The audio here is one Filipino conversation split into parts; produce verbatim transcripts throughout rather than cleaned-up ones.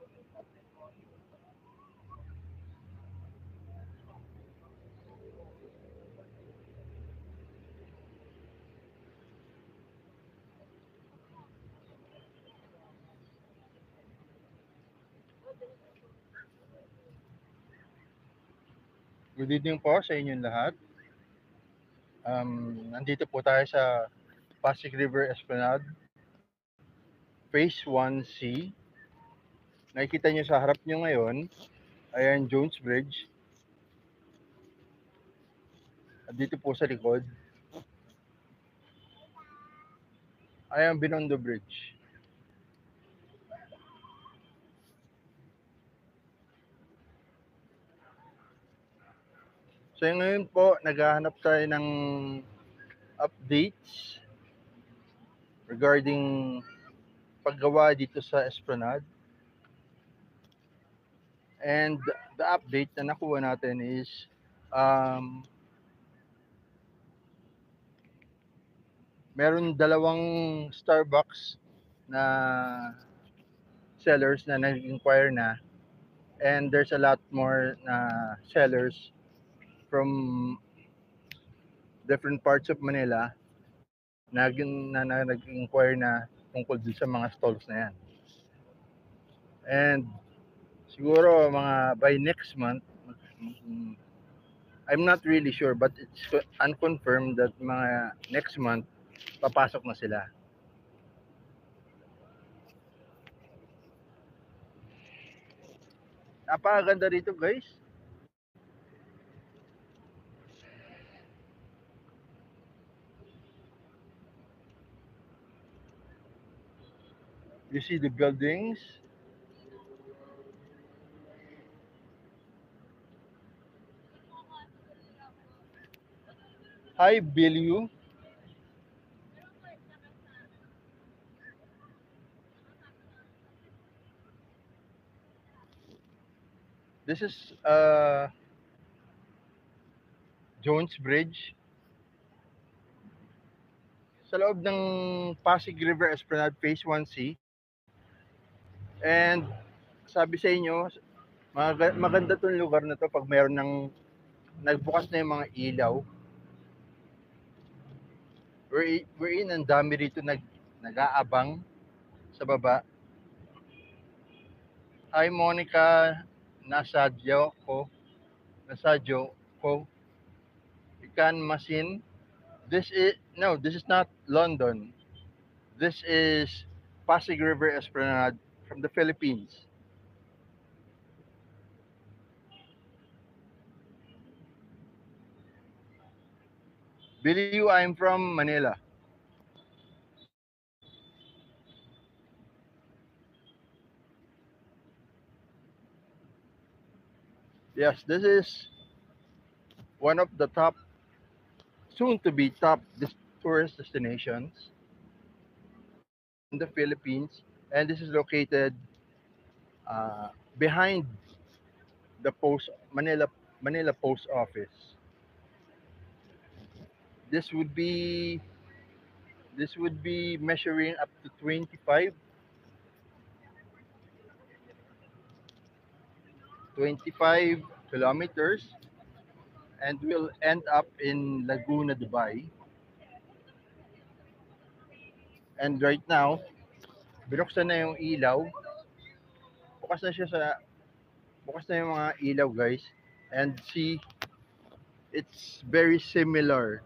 Good evening po sa inyong lahat. Um, nandito po tayo sa Pasig River Esplanade, Phase one C. Nakikita nyo sa harap nyo ngayon, ayan Jones Bridge. At dito po sa likod, ayan Binondo Bridge. So ngayon po, naghahanap tayo ng updates regarding paggawa dito sa Esplanade. And the update na nakuha natin is um, meron dalawang Starbucks na sellers na nag-inquire na, and there's a lot more na sellers from different parts of Manila na, na, na nag-inquire na tungkol din sa mga stalls na yan. And siguro mga by next month, I'm not really sure, but it's unconfirmed that mga next month papasok na sila. Napakaganda rito, guys. You see the buildings. Hi, Billy. This is uh, Jones Bridge. Sa loob ng Pasig River Esplanade Phase one C. And sabi sa inyo, mag- maganda tong lugar na to pag mayroon ng nagbukas na yung mga ilaw. We're, we're in, ang dami rito nag, nag-aabang sa baba. Hi, Monica. Nasadyo ko. Nasadyo ko. Ikan Masin. This is, no, this is not London. This is Pasig River Esplanade from the Philippines. Billy, I'm from Manila. Yes, this is one of the top, soon to be top tourist destinations in the Philippines. And this is located uh, behind the post Manila Manila Post Office. This would be this would be measuring up to twenty-five twenty-five kilometers, and will end up in Laguna, Dubai. And right now, binuksan na yung ilaw. Bukas na siya sa bukas na yung mga ilaw, guys. And see, it's very similar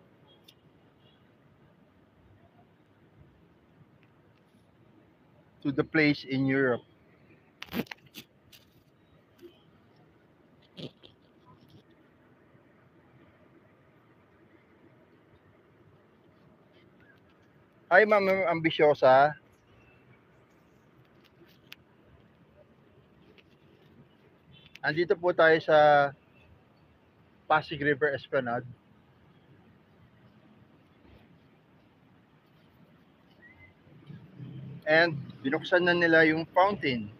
to the place in Europe. Hi, Ma'am Ambisyosa. Andito po tayo sa Pasig River Esplanade. And binuksan na nila yung fountain.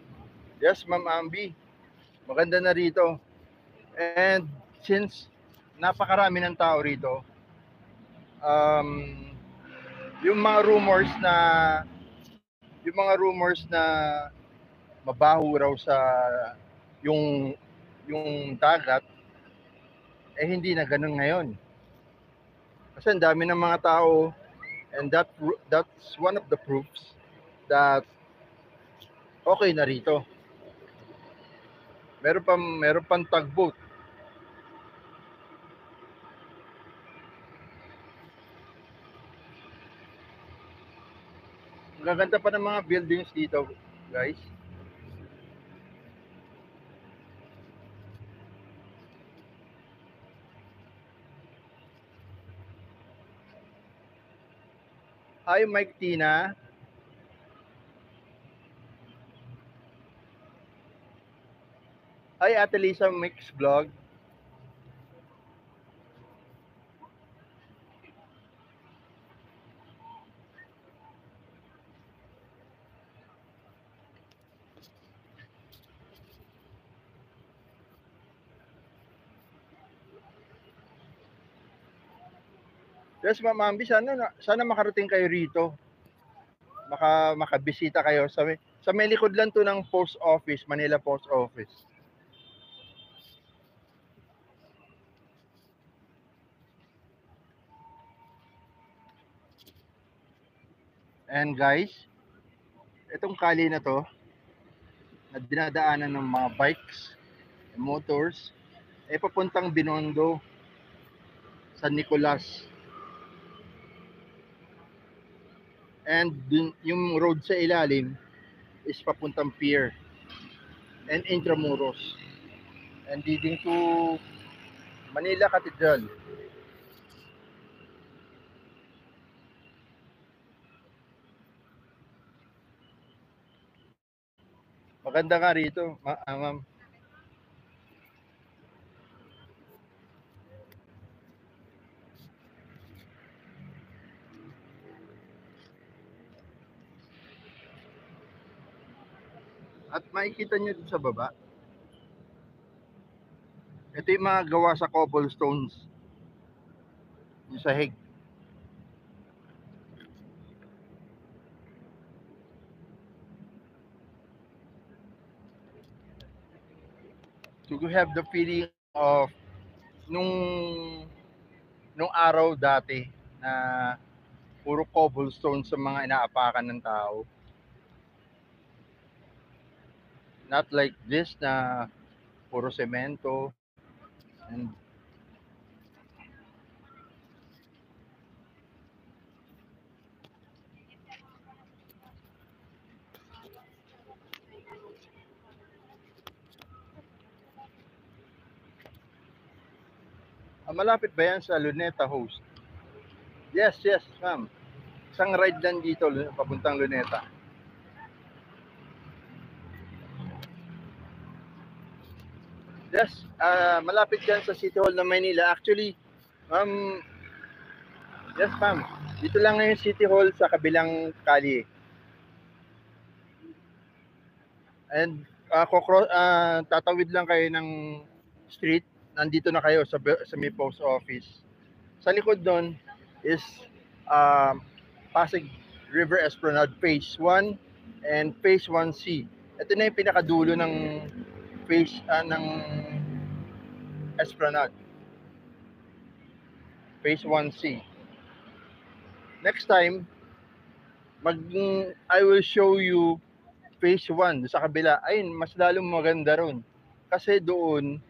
Yes, Ma'am Ambi. Maganda na rito. And since napakarami ng tao rito. Um, yung mga rumors na yung mga rumors na mabaho raw sa yung yung dagat, eh hindi na ganun ngayon. Kasi ang dami ng mga tao, and that that's one of the proofs that okay na rito. Meron pang meron pang tugboat. Ang gaganda pa ng mga buildings dito, guys. Hi, Mike Tina. Hi, Ate Lisa Mix Vlog. Yes, Ma'am Ambi, sana, sana makarating kayo rito. Maka, makabisita kayo. Sa may, sa may likod lang to ng post office, Manila Post Office. And guys, itong kali na to, na dinadaanan ng mga bikes, motors, eh papuntang Binondo, San Nicolas. And dun, yung road sa ilalim is papuntang Pier and Intramuros. And leading to Manila Cathedral. Maganda nga rito, ma- ah, ma'am. At makikita nyo dun sa baba, ito yung mga gawa sa cobblestones, yung sahig. So you have the feeling of nung nung araw dati na puro cobblestone sa mga inaapakan ng tao. Not like this na puro semento and ah, malapit ba yan sa Luneta Host? Yes, yes, ma'am. Isang ride lang dito papuntang Luneta. Yes, uh, malapit yan sa City Hall ng Manila. Actually, um, yes ma'am, dito lang na yung City Hall sa kabilang kali. And uh, kukro, uh, tatawid lang kayo ng street, nandito na kayo sa, sa may post office. Sa likod doon is uh, Pasig River Esplanade Phase one and Phase one C. Ito na yung pinakadulo ng phase uh, ng Esplanade. Phase one C. Next time, mag I will show you phase one sa kabila. Ayun, mas lalong maganda ron. Kasi doon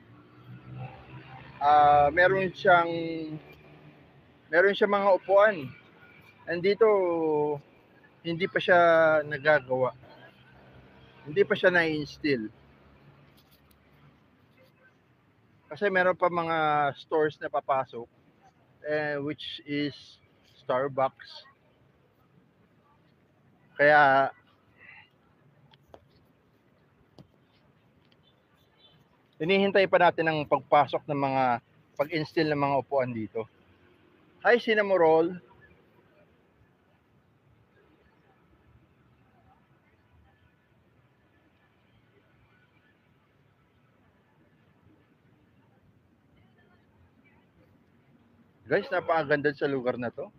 uh, meron siyang meron siyang mga upuan. And dito hindi pa siya nagagawa. Hindi pa siya na-instill. Kasi meron pa mga stores na papasok eh, which is Starbucks. Kaya hinihintay pa natin ang pagpasok ng mga pag-instill ng mga upuan dito. Hi, Cinnamoroll. Guys, napakaganda sa lugar na to.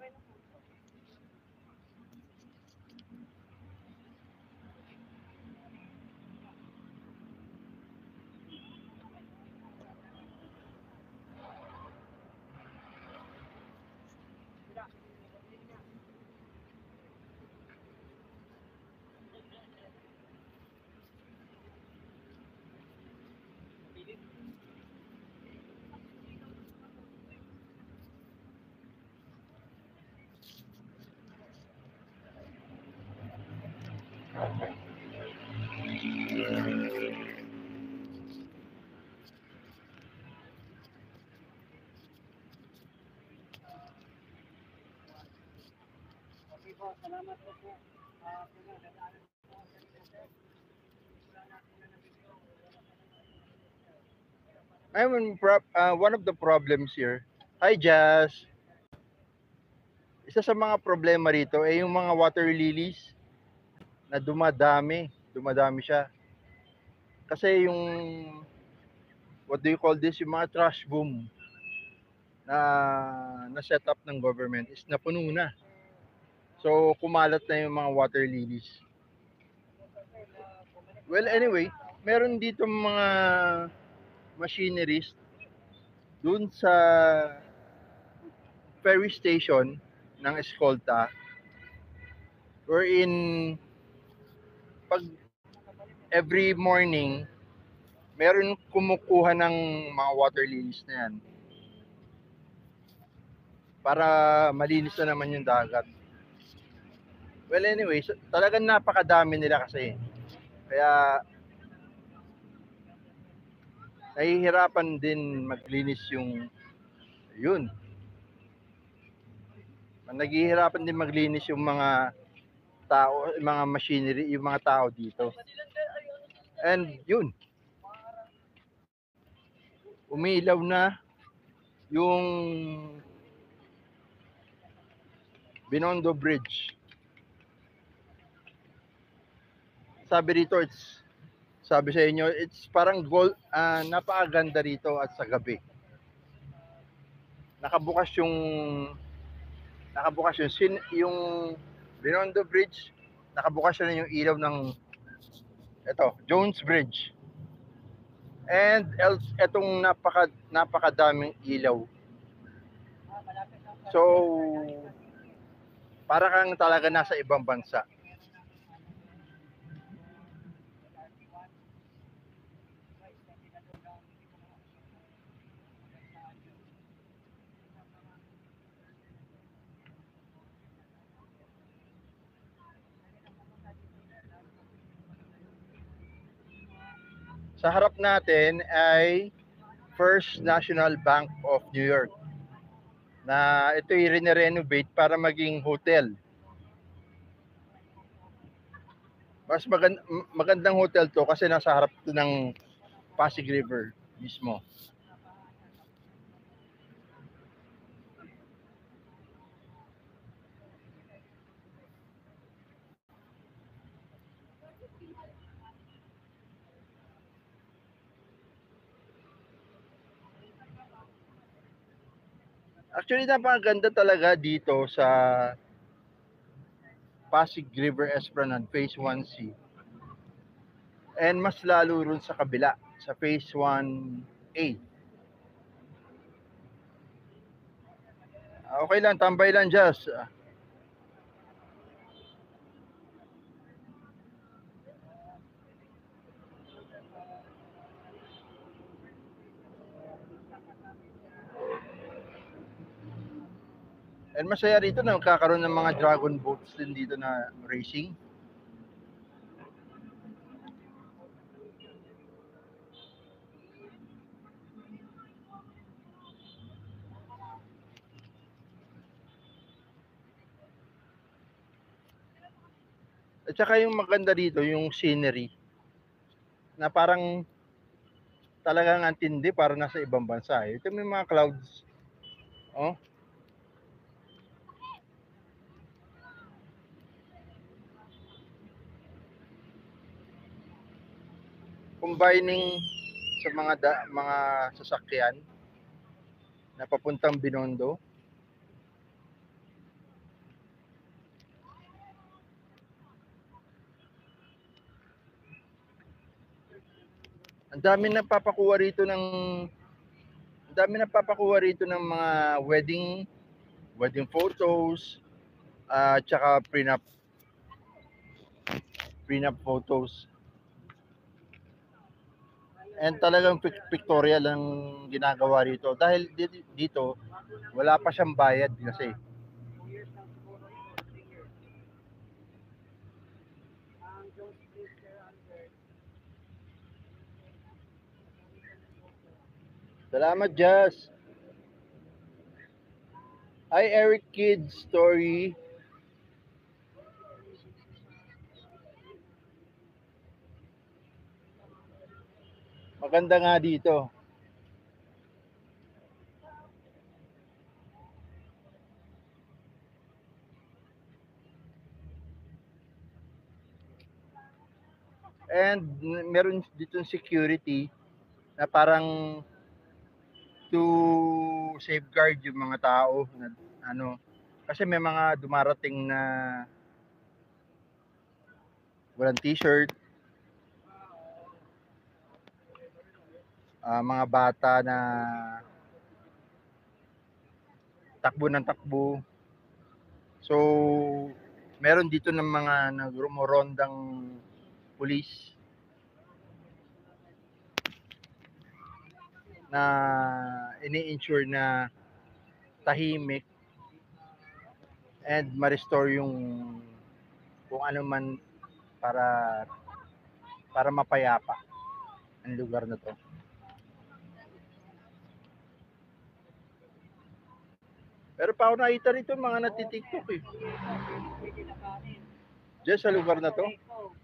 I mean, prob- uh, one of the problems here, hi Jazz, isa sa mga problema rito ay yung mga water lilies na dumadami, dumadami siya. Kasi yung, what do you call this, yung mga trash boom na, na set up ng government is napuno na. So, kumalat na yung mga water lilies. Well, anyway, meron dito mga machineries dun sa ferry station ng Escolta wherein pag every morning meron kumukuha ng mga water lilies na yan para malinis na naman yung dagat. Well, anyway, so, talagang napakadami nila kasi. Kaya nahihirapan din maglinis yung yun. Naghihirapan din maglinis yung mga tao, yung mga machinery, yung mga tao dito. And yun, umilaw na yung Binondo Bridge. Sabi rito, it's sabi sa inyo, it's parang gold, uh, napakaganda rito at sa gabi. Nakabukas yung nakabukas yung sin, yung Binondo Bridge, nakabukas na yung ilaw ng ito, Jones Bridge. And else, etong napaka napakadaming ilaw. So, para kang talaga nasa ibang bansa. Sa harap natin ay First National Bank of New York na ito i-renovate para maging hotel. Mas magand- magandang hotel to kasi nasa harap to ng Pasig River mismo. Actually, napakaganda talaga dito sa Pasig River Esplanade Phase one C. And mas lalo rin sa kabila, sa Phase one A. Okay lang, tambay lang, Jazz. And masaya rito na magkakaroon ng mga dragon boats din dito na racing. At saka yung maganda dito, yung scenery, na parang talagang antindi para nasa ibang bansa. Eh. Ito may mga clouds. Oh. Combining sa mga da, mga sasakyan na papuntang Binondo. Ang dami nagpapakuha rito ng ang dami nagpapakuha rito ng mga wedding wedding photos at uh, tsaka prenup prenup photos. And talagang pictorial ang ginagawa rito dahil dito wala pa siyang bayad kasi. Salamat, Jazz. Hi, Eric Kids Story. Maganda nga dito. And meron dito security na parang to safeguard yung mga tao na ano, kasi may mga dumarating na walang t-shirt, uh, mga bata na takbo ng takbo. So meron dito ng mga nagrumorondang pulis na ini-ensure na tahimik and ma-restore yung kung ano man para para mapayapa ang lugar na to. Pero pa ako nakita rito mga nati-TikTok eh. Diyan sa lugar na to.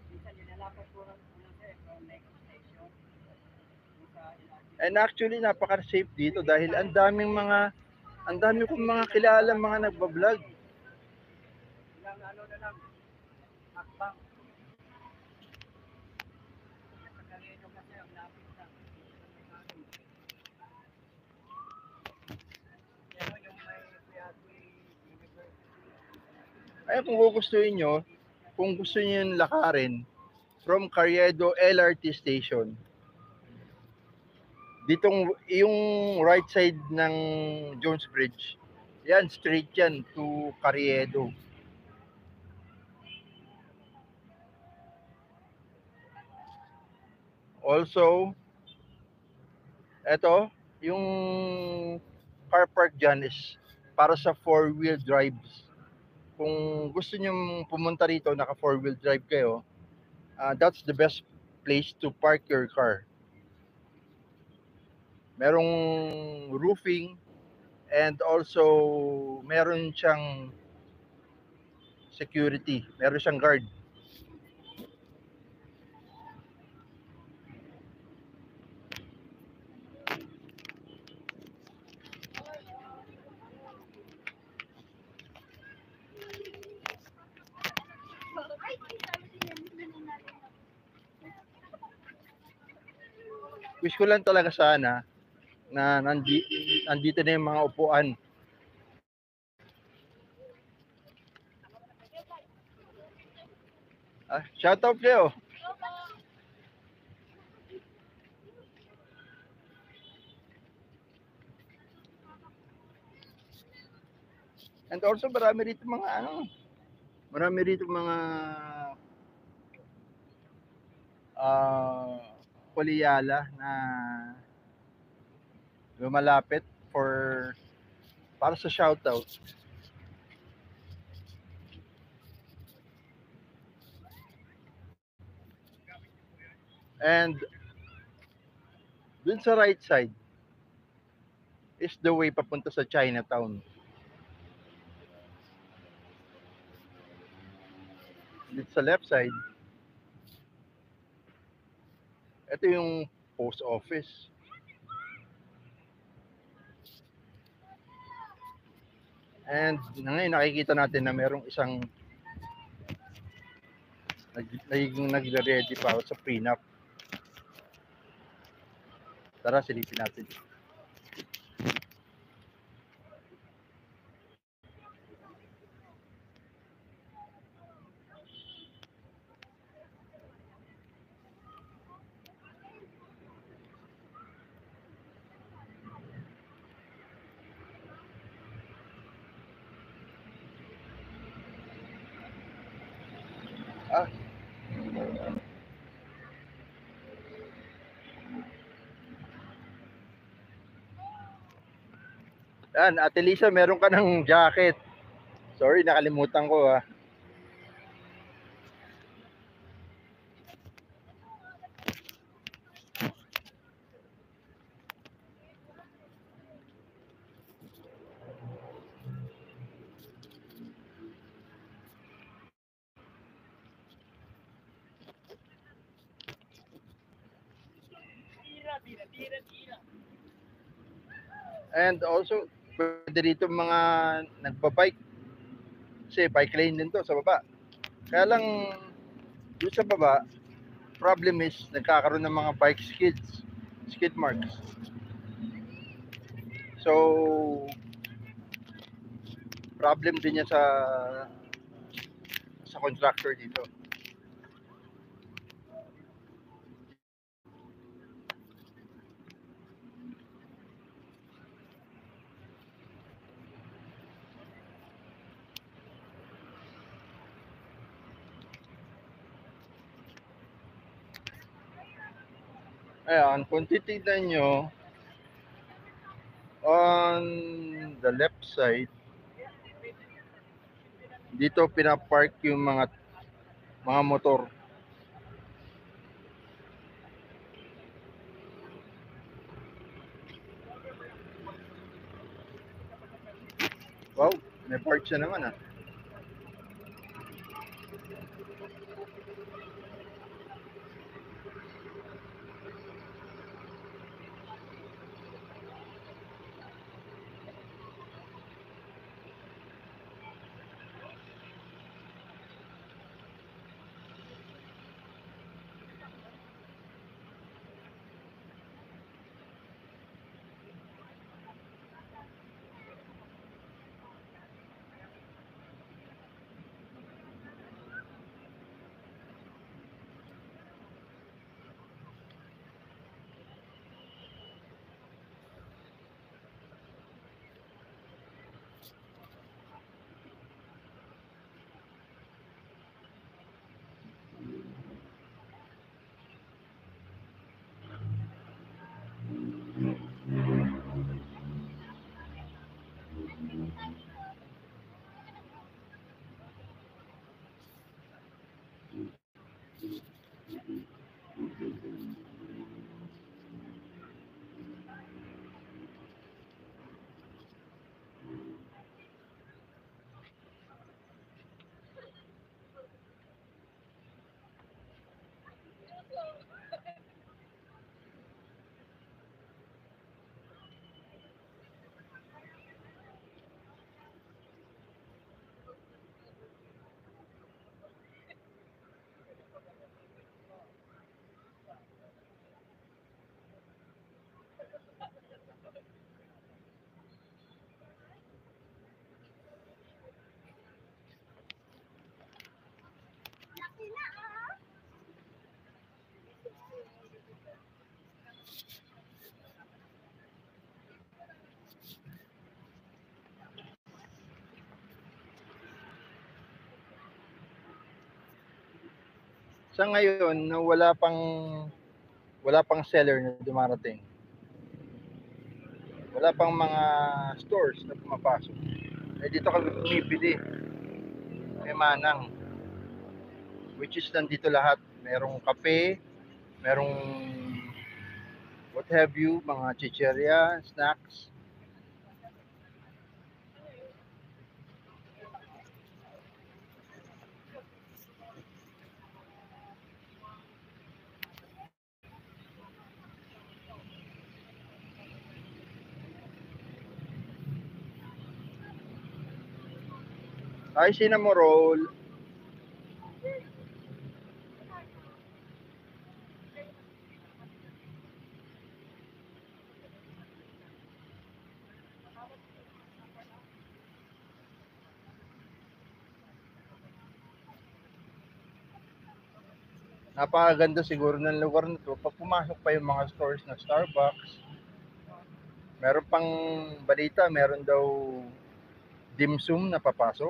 And actually napaka-safe dito dahil ang daming mga ang dami kong mga kilala mga nagba-vlog. Ay kung gugustuhin nyo, kung gusto niyo yung lakarin from Carriedo L R T Station, ditong yung right side ng Jones Bridge, yan straight yan to Carriedo. Also, eto, yung car park dyan is para sa four-wheel drives. Kung gusto niyo pumunta rito, naka four-wheel drive kayo, uh, that's the best place to park your car. Merong roofing and also meron siyang security, meron siyang guard. Wish ko lang talaga sana na nandi, nandito na yung mga upuan. Ah, shout out kayo. And also marami rito mga ano, marami rito mga uh, poliyala na lumalapit for para sa shoutout. And dun sa right side is the way papunta sa Chinatown. Dito sa left side, ito yung post office. And ngayon nakikita natin na merong isang nagiging nagre-ready pa sa prenup. Tara, silipin natin. Yan, Ate Lisa, meron ka ng jacket. Sorry, nakalimutan ko ah. And also, pwede dito mga nagbabike. Kasi bike lane din to sa baba. Kaya lang, doon sa baba, problem is, nagkakaroon ng mga bike skids, skid marks. So, problem din niya sa sa contractor dito. Ayan, kung titignan nyo, on the left side, dito pinapark yung mga mga motor. Wow, may park siya naman ah. Sa ngayon, na wala pang wala pang seller na dumarating. Wala pang mga stores na pumapasok. Eh dito kami bumibili. May Manang. Which is nandito lahat. Merong kape, merong what have you, mga chicheria, snacks. Ay, cinnamon roll. Napakaganda siguro ng lugar na to. Pag pumasok pa yung mga stores na Starbucks, meron pang balita, meron daw dim sum na papasok.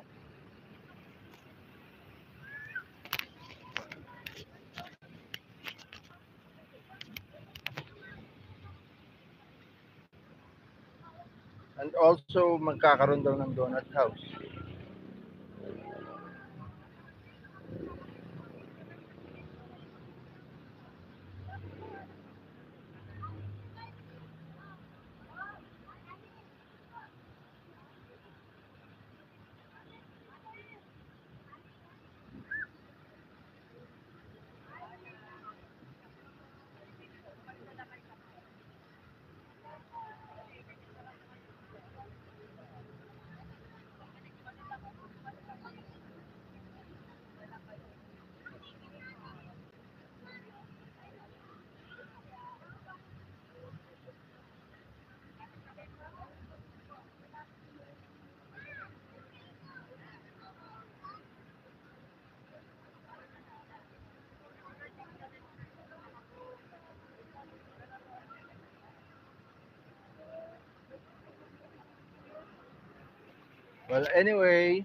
And also magkakaroon daw ng donut house. Well, anyway,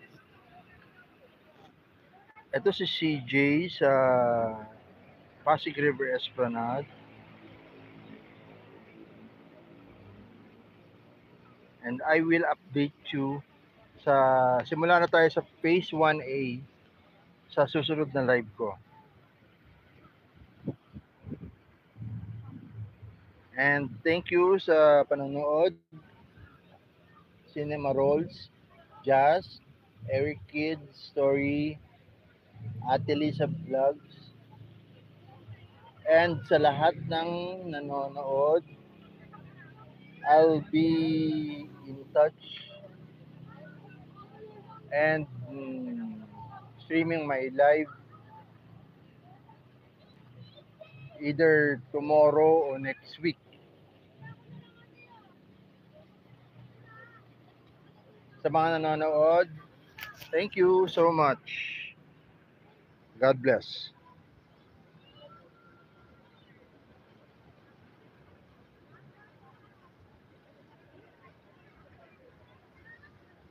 ito si C J sa Pasig River Esplanade. And I will update you sa simula na tayo sa phase one A sa susunod na live ko. And thank you sa panonood. Cinema Rolls, Jazz, Eric Kids Story, Ate Lisa Vlogs, and sa lahat ng nanonood, I'll be in touch and mm, streaming my live either tomorrow or next week. Sa mga nanonood, thank you so much. God bless.